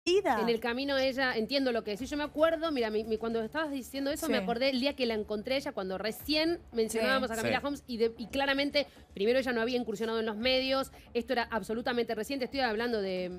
En el camino ella, entiendo lo que decís, yo me acuerdo, mira, cuando estabas diciendo eso me acordé el día que la encontré ella, cuando recién mencionábamos a Camila Homs y claramente, primero ella no había incursionado en los medios, esto era absolutamente reciente, estoy hablando de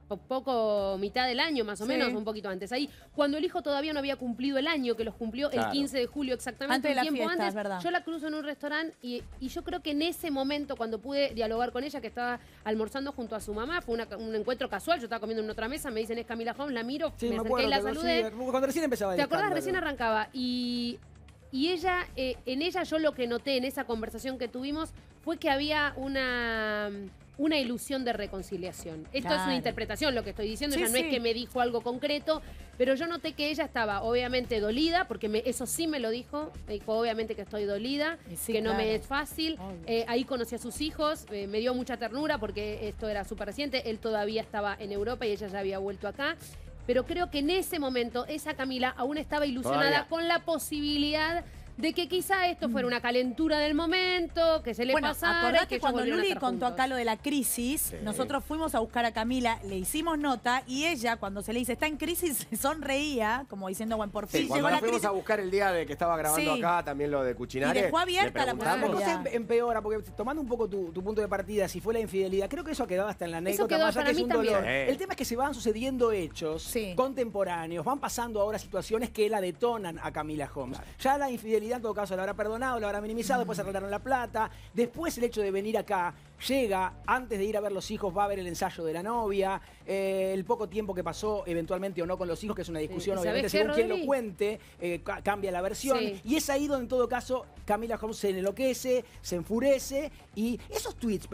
mitad del año más o menos, un poquito antes. Ahí, cuando el hijo todavía no había cumplido el año, que los cumplió el 15 de julio exactamente, antes de la tiempo fiesta, antes, es verdad. yo la cruzo en un restaurante y yo creo que en ese momento, cuando pude dialogar con ella, que estaba almorzando junto a su mamá, fue un encuentro casual, yo estaba comiendo en otra mesa, me dicen es Camila Homs, la miro, me acerqué y la saludé. Cuando recién empezaba el ¿Te acordás? escándalo. Recién arrancaba. Y ella, en ella yo lo que noté en esa conversación que tuvimos fue que había una ilusión de reconciliación. Esto es una interpretación lo que estoy diciendo, ella no es que me dijo algo concreto, pero yo noté que ella estaba obviamente dolida, porque eso sí me lo dijo, me dijo obviamente que estoy dolida, que no me es fácil. Ahí conocí a sus hijos, me dio mucha ternura porque esto era súper reciente, él todavía estaba en Europa y ella ya había vuelto acá. Pero creo que en ese momento esa Camila aún estaba ilusionada con la posibilidad de que quizá esto fuera una calentura del momento, que se le pasara. Acordate que cuando Luli contó juntos. acá lo de la crisis, nosotros fuimos a buscar a Camila, le hicimos nota y ella, cuando se le dice está en crisis, se sonreía, como diciendo, bueno, por fin llegó cuando la la fuimos crisis. a buscar el día de que estaba grabando acá, también lo de Cuchinare. Y dejó abierta la La posibilidad. cosa empeora, porque tomando un poco tu punto de partida, si fue la infidelidad, creo que eso ha quedado hasta en la anécdota, quedó más allá para que es mí un dolor. también. El tema es que se van sucediendo hechos contemporáneos, van pasando ahora situaciones que la detonan a Camila Homs. Ya la infidelidad en todo caso la habrá perdonado, la habrá minimizado, después arreglaron la plata, después el hecho de venir acá, llega, antes de ir a ver los hijos va a ver el ensayo de la novia, el poco tiempo que pasó eventualmente o no con los hijos, que es una discusión obviamente según quien lo cuente, cambia la versión, y es ahí donde en todo caso Camila Homs se enloquece, se enfurece y esos tweets,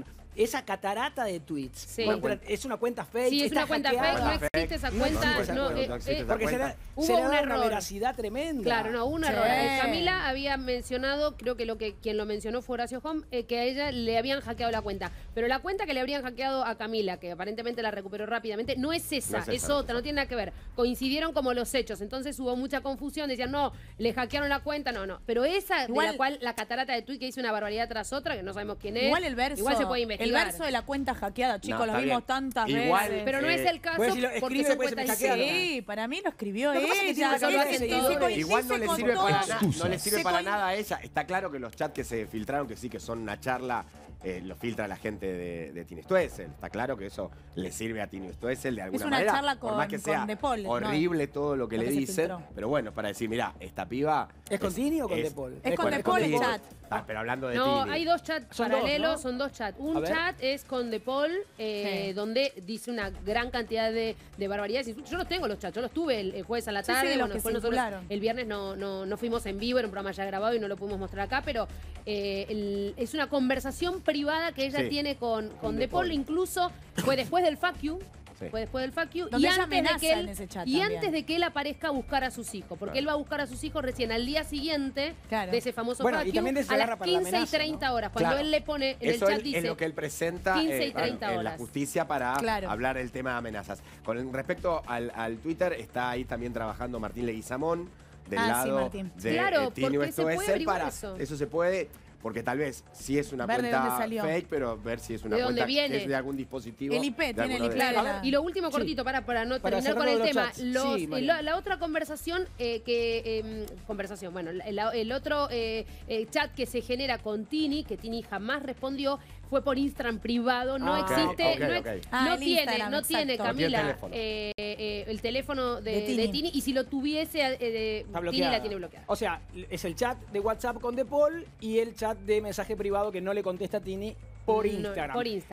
esa catarata de tweets. Es una cuenta fake. Sí, es una cuenta fake, no existe esa cuenta. Porque se le da una veracidad tremenda. Claro, no, hubo un error. Camila había mencionado, creo que quien lo mencionó fue Horacio Homs, que a ella le habían hackeado la cuenta. Pero la cuenta que le habrían hackeado a Camila, que aparentemente la recuperó rápidamente, no es esa, es otra, no tiene nada que ver. Coincidieron como los hechos, entonces hubo mucha confusión, decían, no, le hackearon la cuenta, no. Pero esa, igual, de la cual la catarata de tweet que dice una barbaridad tras otra, que no sabemos quién es. Igual el verso. Igual se puede investigar. El verso de la cuenta hackeada, chicos, lo vimos tantas veces. Pero no es el caso porque son cuentas Sí, para mí lo escribió ella. Igual no le sirve para nada. No le sirve para nada a ella. Está claro que los chats que se filtraron, que sí que son una charla, lo filtra la gente de Tini Stoessel. Está claro que eso le sirve a Tini Stoessel de alguna manera. Es una charla por más que sea De Paul, horrible todo lo que le dicen. Pero bueno, para decir, mirá, esta piba... ¿Es con Tini o con De Paul? Es con De Paul el chat. Pero hablando de No, Tini. hay dos chats paralelos, son dos chats. Un chat es con De Paul, donde dice una gran cantidad de barbaridades. Yo los tengo los chats, yo los tuve el jueves a la tarde. Bueno, después nosotros el viernes no fuimos en vivo, era un programa ya grabado y no lo pudimos mostrar acá, pero es una conversación privada que ella tiene con De Paul, incluso fue después del fuck you. Fue después del fuck you y antes de que él aparezca a buscar a sus hijos, porque él va a buscar a sus hijos recién al día siguiente de ese famoso fuck you, a las 15 y 30 horas, cuando él le pone en el chat dice... es lo que él presenta 15 y 30 en la horas. justicia para hablar del tema de amenazas. Con respecto al Twitter, está ahí también trabajando Martín Leguizamón, del lado de Tini Stoessel, para eso se puede... Porque tal vez sí es una cuenta fake, pero ver si es una cuenta que es de algún dispositivo. El IP, tiene el IP. Y lo último cortito, para no terminar con el tema. La otra conversación, el otro chat que se genera con Tini, que Tini jamás respondió, fue por Instagram privado, no existe, no tiene Camila el teléfono de Tini, y si lo tuviese, Tini la tiene bloqueada. O sea, es el chat de WhatsApp con De Paul y el chat de mensaje privado que no le contesta a Tini por Instagram.